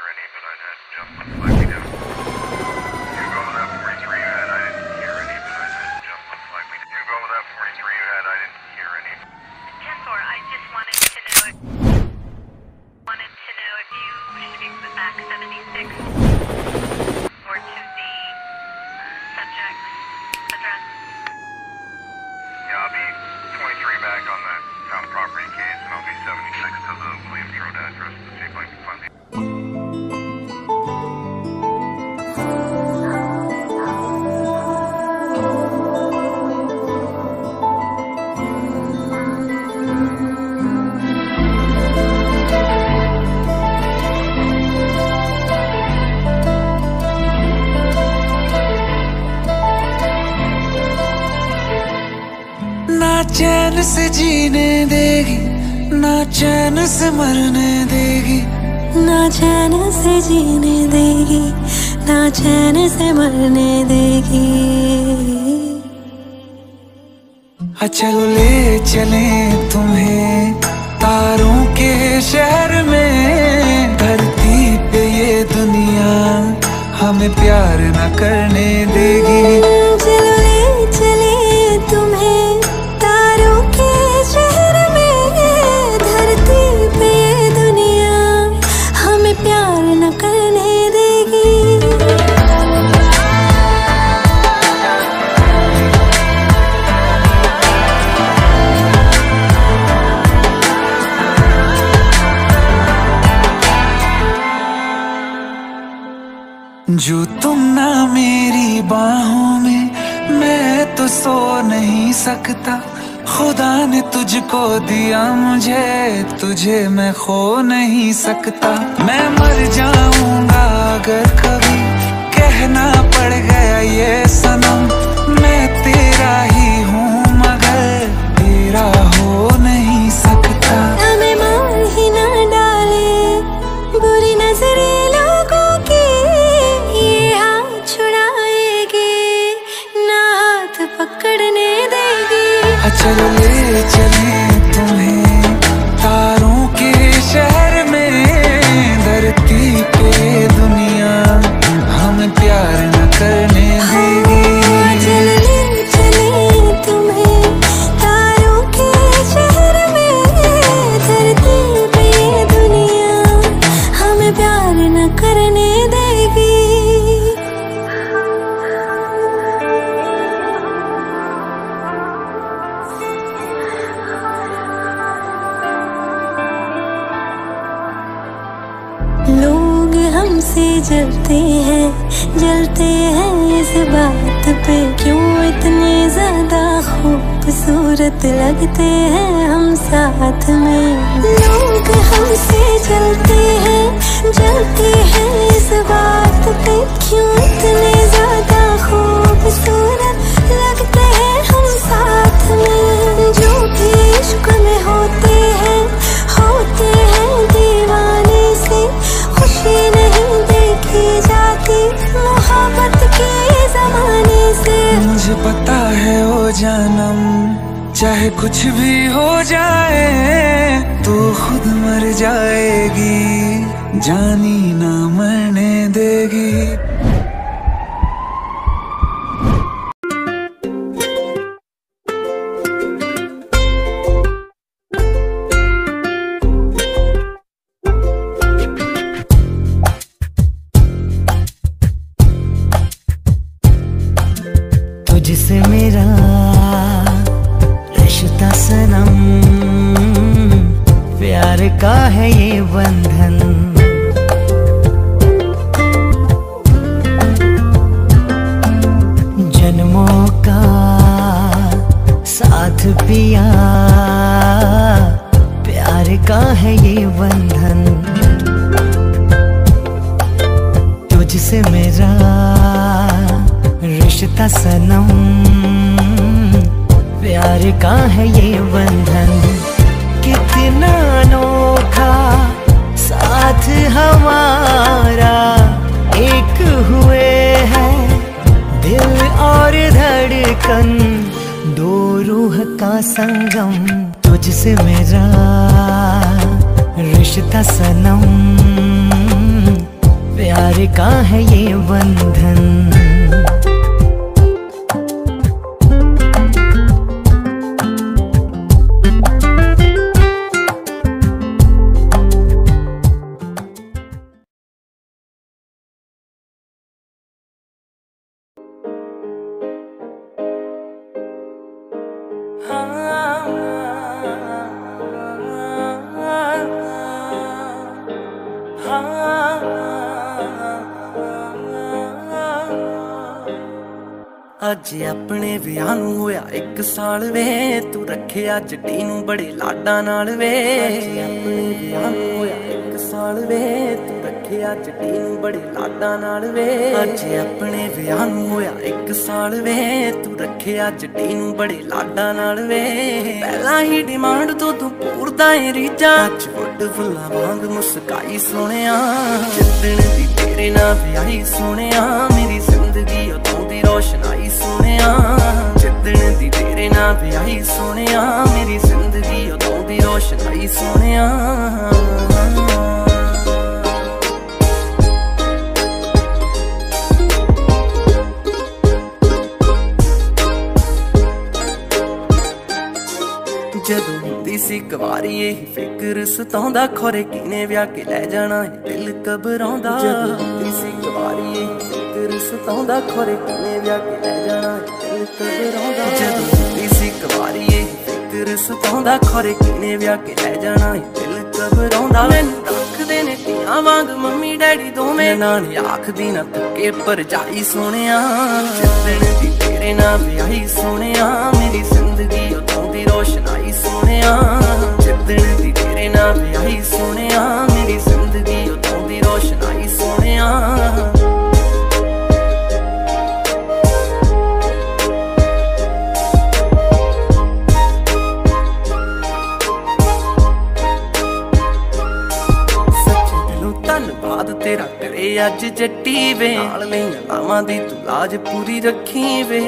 any, but I'd had Justin flag me down. You go with that 43 you had, I didn't hear any, but I'd had Justin flag me down. You go with that 43 you had, I didn't hear any. 10-4, I just wanted to know if you speak with back 76 or to the subject's address. Yeah, I'll be 23 back on that town property case, and I'll be 76 to the Williams Road address to see if I can find the... ना चैन से जीने देगी, ना चैन से मरने देगी, ना चैन से जीने देगी, ना चैन से मरने देगी। चलो ले चले तुम्हें तारों के शहर में, धरती पे ये दुनिया हमें प्यार न करने देगी। चलो ले चले तुम्हें तारों के शहर में, धरती पे ये दुनिया हमें प्यार न करने देगी। जो तुम ना मेरी बाहों में, मैं तो सो नहीं सकता। खुदा ने तुझको दिया मुझे, तुझे मैं खो नहीं सकता। मैं मर जाऊंगा अगर कभी कहना पड़ गया ये सनम, मैं तेरा ही हूँ मगर तेरा हो नहीं सकता। हमें मार ही ना डाले बुरी नजरे लोगों की, ये हाथ छुड़ाएगी ना हाथ पकड़ने देगी। चलो ले चले तुम्हें तारों के शहर में, धरती पे दुनिया हमें प्यार न करने देगी। चलो ले चले तुम्हें तारों के शहर में, धरती पे ये दुनिया हमें प्यार न करने देगी। लोग हमसे जलते हैं इस बात पे, क्यों इतने ज्यादा खूबसूरत लगते हैं हम साथ में। लोग हमसे जलते हैं इस बात पे, क्यों इतने ज्यादा खूबसूरत लगते हैं हम साथ में। जो भी इश्क में होते हैं दीवाने से, खुशी नहीं देखी जाती मोहब्बत के ज़माने से। मुझे पता है ओ जानम, चाहे कुछ भी हो जाए तू खुद मर जाएगी, जानी ना मरने देगी। तुझसे मेरा रिश्ता सनम, प्यार का है ये बंधन। जन्मों का साथ पिया, प्यार का है ये बंधन। तुझसे मेरा रिश्ता सनम, प्यार का है ये बंधन। कितना अनोखा साथ हमारा, एक हुए हैं दिल और धड़कन, दो रूह का संगम। तुझसे मेरा रिश्ता सनम, प्यार का है ये बंधन। ਅੱਜ ਆਪਣੇ ਵਿਆਹ ਨੂੰ ਹੋਇਆ 1 ਸਾਲ ਵੇ, ਤੂੰ ਰੱਖਿਆ ਜੱਟੀ ਨੂੰ ਬੜੇ ਲਾਡਾਂ ਨਾਲ ਵੇ। ਆਪਣੇ ਵਿਆਹ ਨੂੰ ਹੋਇਆ 1 ਸਾਲ ਵੇ, ਤੂੰ ਰੱਖਿਆ ਜੱਟੀ ਨੂੰ ਬੜੇ ਲਾਡਾਂ ਨਾਲ ਵੇ। ਅੱਜ ਆਪਣੇ ਵਿਆਹ ਨੂੰ ਹੋਇਆ 1 ਸਾਲ ਵੇ, ਤੂੰ ਰੱਖਿਆ ਜੱਟੀ ਨੂੰ ਬੜੇ ਲਾਡਾਂ ਨਾਲ ਵੇ। ਪਹਿਲਾਂ ਹੀ ਡਿਮਾਂਡ ਤੋਂ ਤੂੰ ਪੂਰਦਾ ਏ ਰੀਝਾਂ, ਅੱਜ ਵੱਡ ਫੁੱਲਾਂ ਵਾਂਗ ਮੁਸਕਾਈ ਸੋਹਣਿਆ। ਜਿੱਦਣ ਦੀ ਤੇਰੇ ਨਾਲ ਵਿਆਹੀ ਸੋਹਣਿਆ, ਮੇਰੀ ਜ਼ਿੰਦਗੀ ਉਦੋਂ ਦੀ ਰੋਸ਼ਨਾਈ ਸੋਹਣਿਆ। ਜਿੱਦਣ ਦੀ ਤੇਰੇ ਨਾਲ ਵਿਆਹੀ ਸੋਹਣਿਆ, ਮੇਰੀ ਜ਼ਿੰਦਗੀ ਉਦੋਂ ਦੀ ਰੋਸ਼ਨਾਈ ਸੋਹਣਿਆ। ਜਦੋਂ ਹੁੰਦੀ ਸੀ ਕੁਆਰੀ ਇਹੀ ਫਿਕਰ ਸਤਾਉਂਦਾ, ਖੋਰੇ ਕਿਨੇ ਵਿਆਹ ਕੇ ਲੈ ਜਾਣਾ ਦਿਲ ਘਬਰਾਉਂਦਾ। ਜਦੋਂ ਹੁੰਦੀ ਸੀ ਕੁਆਰੀ ਇਹੀ ਫਿਕਰ ਸਤਾਉਂਦਾ, ਖੋਰੇ ਕਿਨੇ ਵਿਆਹ ਕੇ ਲੈ ਜਾਣਾ ਦਿਲ ਘਬਰਾਉਂਦਾ। ਜਦੋਂ ਹੁੰਦੀ ਸੀ ਕੁਆਰੀ ਇਹੀ ਫਿਕਰ ਸਤਾਉਂਦਾ, ਖੋਰੇ ਕਿਨੇ ਵਿਆਹ ਕੇ ਲੈ ਜਾਣਾ ਦਿਲ ਘਬਰਾਉਂਦਾ। ਮੈਨੂੰ ਰੱਖਦੇ ਨੇ ਧੀਆਂ ਵਾਂਗ ਮੰਮੀ ਡੈਡੀ ਦੋਵੇਂ, ਨਾਲ ਆਖਦੀ ਨਾ ਧੱਕੇ ਭਰਜਾਈ ਸੋਹਣਿਆ। ਜਿੱਦਣ ਦੀ ਤੇਰੇ ਨਾਲ ਵਿਆਹੀ ਸੋਹਣਿਆ, ਮੇਰੀ ਜ਼ਿੰਦਗੀ ਉਦੋਂ ਦੀ ਰੋਸ਼ਨਾਈ ਸੋਹਣਿਆ। ਜਿੱਦਣ ਦੀ ਤੇਰੇ ਨਾਲ ਵਿਆਹੀ ਸੋਹਣਿਆ, ਮੇਰੀ ਜ਼ਿੰਦਗੀ ਉਦੋਂ ਦੀ ਰੋਸ਼ਨਾਈ ਸੋਹਣਿਆ। ਧੰਨਵਾਦ ਤੇਰਾ ਕਰੇ ਅੱਜ ਜੱਟੀ ਵੇ, ਨਾਲ ਲਈਆਂ ਲਾਵਾਂ ਦੀ ਤੂੰ ਲਾਜ ਪੂਰੀ ਰੱਖੀ ਵੇ।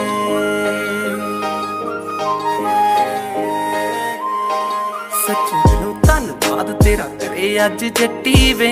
ਸੱਚੇ ਦਿਲੋਂ ਧੰਨਵਾਦ ਤੇਰਾ ਕਰੇ ਅੱਜ ਜੱਟੀ वे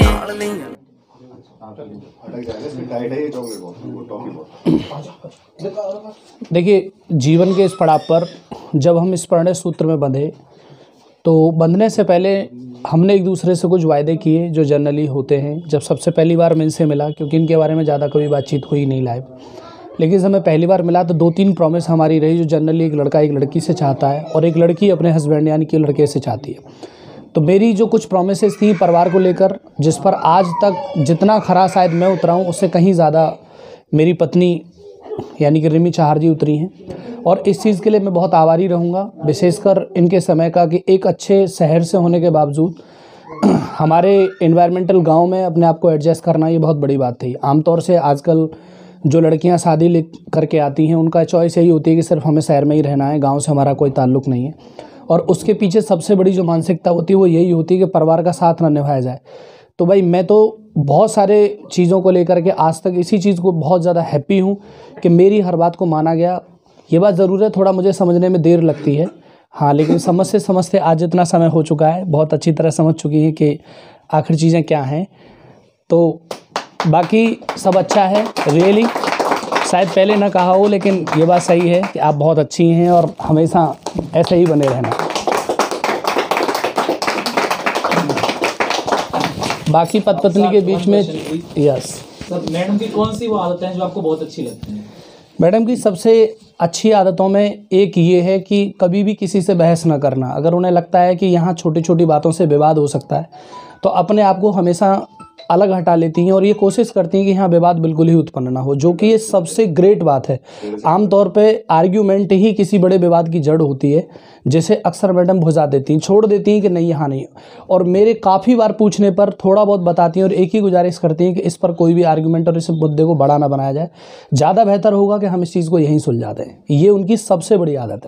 देखिए, जीवन के इस पड़ाव पर जब हम इस प्रणय सूत्र में बंधे तो बंधने से पहले हमने एक दूसरे से कुछ वायदे किए जो जनरली होते हैं। जब सबसे पहली बार मैं इनसे मिला, क्योंकि इनके बारे में ज़्यादा कभी बातचीत हुई नहीं लाइव, लेकिन जब मैं पहली बार मिला तो 2-3 प्रॉमिस हमारी रही जो जनरली एक लड़का एक लड़की से चाहता है और एक लड़की अपने हस्बैंड यानी कि लड़के से चाहती है। तो मेरी जो कुछ प्रॉमिसेस थी परिवार को लेकर, जिस पर आज तक जितना खरा शायद मैं उतरा हूँ उससे कहीं ज़्यादा मेरी पत्नी यानी कि रिमी चाहर जी उतरी हैं, और इस चीज़ के लिए मैं बहुत आभारी रहूँगा, विशेषकर इनके समय का कि एक अच्छे शहर से होने के बावजूद हमारे एनवायरमेंटल गांव में अपने आप को एडजस्ट करना ये बहुत बड़ी बात थी। आमतौर से आजकल जो लड़कियां शादी ले करके आती हैं उनका चॉइस यही होती है कि सिर्फ हमें शहर में ही रहना है, गाँव से हमारा कोई ताल्लुक़ नहीं है, और उसके पीछे सबसे बड़ी जो मानसिकता होती है वो यही होती है कि परिवार का साथ ना निभाया जाए। तो भाई मैं तो बहुत सारे चीज़ों को लेकर के आज तक इसी चीज़ को बहुत ज़्यादा हैप्पी हूँ कि मेरी हर बात को माना गया। ये बात ज़रूर है थोड़ा मुझे समझने में देर लगती है, हाँ, लेकिन समझते समझते आज इतना समय हो चुका है, बहुत अच्छी तरह समझ चुकी हैं कि आखिर चीज़ें क्या हैं। तो बाकी सब अच्छा है, रियली शायद पहले ना कहा हो लेकिन ये बात सही है कि आप बहुत अच्छी हैं और हमेशा ऐसे ही बने रहना। बाकी पति पत्नी के बीच में यस। मैडम की कौन सी वो आदतें हैं जो आपको बहुत अच्छी लगती हैं? मैडम की सबसे अच्छी आदतों में एक ये है कि कभी भी किसी से बहस ना करना। अगर उन्हें लगता है कि यहाँ छोटी छोटी बातों से विवाद हो सकता है तो अपने आप को हमेशा अलग हटा लेती हैं और ये कोशिश करती हैं कि यहाँ विवाद बिल्कुल ही उत्पन्न ना हो, जो कि ये सबसे ग्रेट बात है। आमतौर पे आर्ग्यूमेंट ही किसी बड़े विवाद की जड़ होती है, जिसे अक्सर मैडम भुजा देती हैं, छोड़ देती हैं कि नहीं यहाँ नहीं, और मेरे काफ़ी बार पूछने पर थोड़ा बहुत बताती हैं और एक ही गुजारिश करती हैं कि इस पर कोई भी आर्ग्यूमेंट और इस मुद्दे को बड़ा ना बनाया जाए, ज़्यादा बेहतर होगा कि हम इस चीज़ को यहीं सुलझा दें। ये उनकी सबसे बड़ी आदत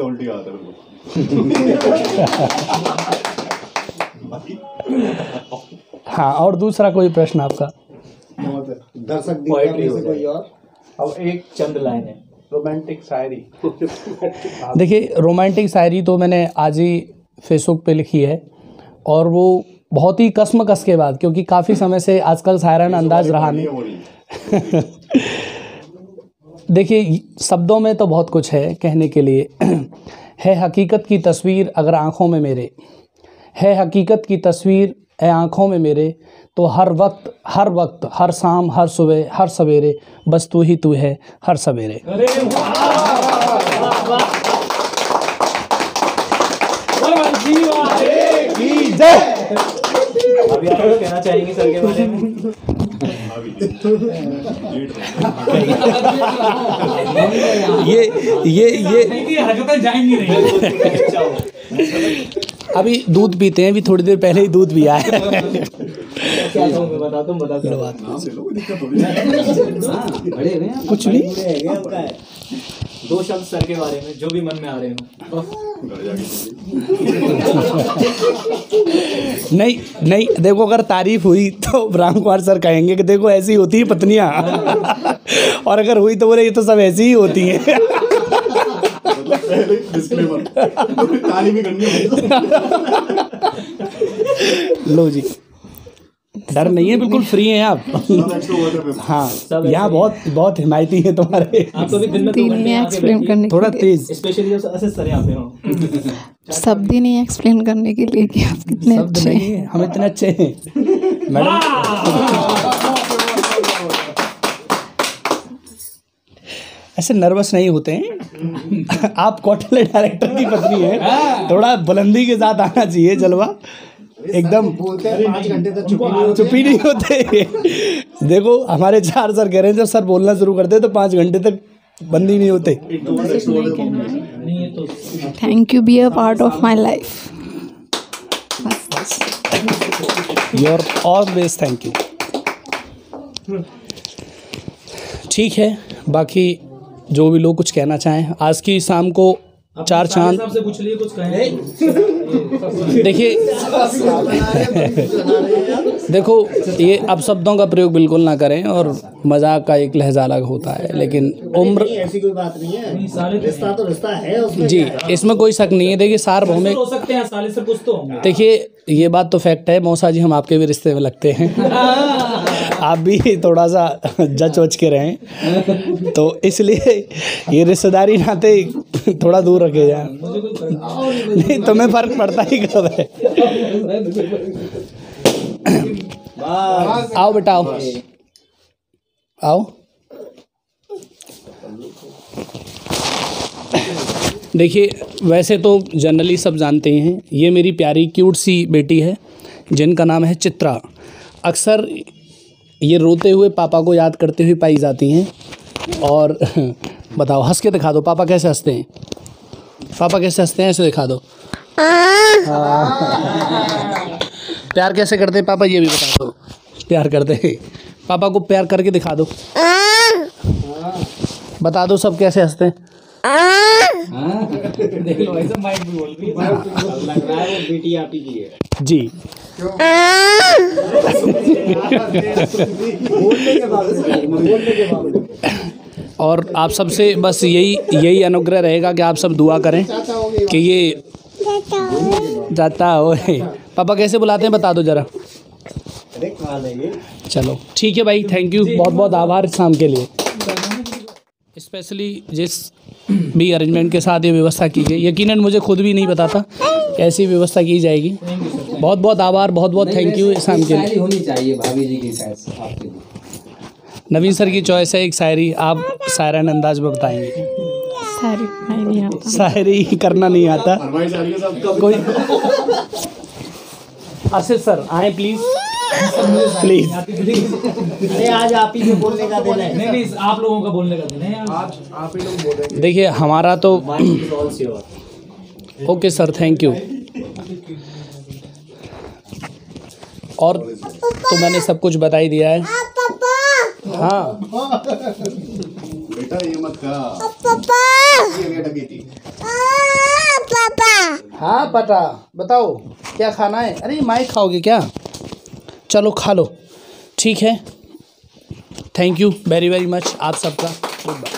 है। हाँ, और दूसरा कोई प्रश्न आपका? दर्शक से कोई और? अब एक चंद लाइन है, रोमांटिक शायरी। देखिए, रोमांटिक शायरी तो मैंने आज ही फेसबुक पे लिखी है और वो बहुत ही कसमकस के बाद, क्योंकि काफ़ी समय से आजकल सायरन अंदाज रहा नहीं। देखिए शब्दों में तो बहुत कुछ है कहने के लिए। है हकीकत की तस्वीर अगर आँखों में मेरे, है हकीकत की तस्वीर है आँखों में मेरे, तो हर वक्त हर शाम हर सुबह हर सवेरे बस तू ही तू है हर सवेरे। अभी आप कुछ कहना चाहेंगे सर के बारे में? ये हरकतें जाएंगी नहीं। अभी दूध पीते हैं, अभी थोड़ी देर पहले ही दूध पिया है। कुछ नहीं, दो शब्द सर के बारे में जो भी मन में आ रहे हो। नहीं देखो, अगर तारीफ हुई तो राम कुमार सर कहेंगे कि देखो ऐसी होती है पत्नियां, और अगर हुई तो बोले ये तो सब ऐसी ही होती हैं। लो जी, डर नहीं है, बिल्कुल फ्री हैं आप। हाँ, यहाँ बहुत हिमायती है तुम्हारे। आप तो भी दिन में 2 घंटे एक्सप्लेन करने थोड़ा तेज, स्पेशली ऐसे सर यहाँ पे हो। शब्द ही नहीं एक्सप्लेन करने के लिए कि आप कितने अच्छे हैं। हम इतने अच्छे हैं मैडम। ऐसे नर्वस नहीं होते हैं। आप कौटल्य डायरेक्टर की पत्नी है, थोड़ा बुलंदी के साथ आना चाहिए जलवा। एकदम बोलते हैं 5 घंटे तक चुप्पी नहीं होते। देखो हमारे 4 सर कह रहे हैं, जब सर बोलना शुरू करते हैं तो 5 घंटे तक बंद ही नहीं होते। Thank you, be a part of my life. You are always thank you. ठीक है, बाकी जो भी लोग कुछ कहना चाहें, आज की शाम को 4 चांद से पूछ लिए कुछ कहें। देखिए देखो, ये अब शब्दों का प्रयोग बिल्कुल ना करें, और मजाक का एक लहजा अलग होता है, लेकिन उम्र ऐसी कोई बात नहीं है, रिश्ता तो रिश्ता है उसमें। जी, इसमें कोई शक नहीं है। देखिए सार्वभौमिक हो सकते हैं, साले से कुछ तो होंगे। देखिए ये बात तो फैक्ट है, मौसा जी हम आपके भी रिश्ते में लगते हैं। आप भी थोड़ा सा जच वच के रहें, तो इसलिए ये रिश्तेदारी नाते थोड़ा दूर रखे जाए। नहीं तुम्हें फर्क पड़ता ही कब है। आओ बेटा आओ। देखिए वैसे तो जनरली सब जानते हैं, ये मेरी प्यारी क्यूट सी बेटी है जिनका नाम है चित्रा। अक्सर ये रोते हुए पापा को याद करते हुए पाई जाती हैं। और बताओ, हंस के दिखा दो, पापा कैसे हंसते हैं, पापा कैसे हंसते हैं, ऐसे दिखा दो। प्यार कैसे करते हैं पापा, ये भी बता दो। प्यार करते हैं, पापा को प्यार करके दिखा दो, बता दो सब कैसे हंसते हैं। देख लो ऐसा माइक भी बोल रही है, लग रहा है वो बेटी आप ही की है जी। और आप सबसे बस यही अनुग्रह रहेगा कि आप सब दुआ करें कि ये जाता हो। पापा कैसे बुलाते हैं बता दो जरा। चलो ठीक है भाई, थैंक यू, बहुत बहुत आभार शाम के लिए। स्पेशली जिस भी अरेंजमेंट के साथ ये व्यवस्था की गई, यकीनन मुझे खुद भी नहीं पता था कैसी व्यवस्था की जाएगी। बहुत बहुत आभार, बहुत बहुत थैंक यू शाम के लिए। होनी चाहिए भाभी जी की आपके लिए। नवीन सर की चॉइस है एक शायरी, आप शायराना अंदाज में बताएंगे। शायरी करना नहीं आता कोई। आशीष सर आए प्लीज, प्लीज। अरे आज आप ही के बोलने का दिन है। नहीं, आप लोगों का बोलने का दिन है आज, आप ही लोग बोलेंगे। देखिए हमारा तो ओके सर, थैंक यू। और तो मैंने सब कुछ बता ही दिया है। हाँ बेटा ये मत खा। हाँ पता, बताओ क्या खाना है। अरे माइक खाओगे क्या, चलो खा लो, ठीक है। Thank you very very much आप सबका। Good bye.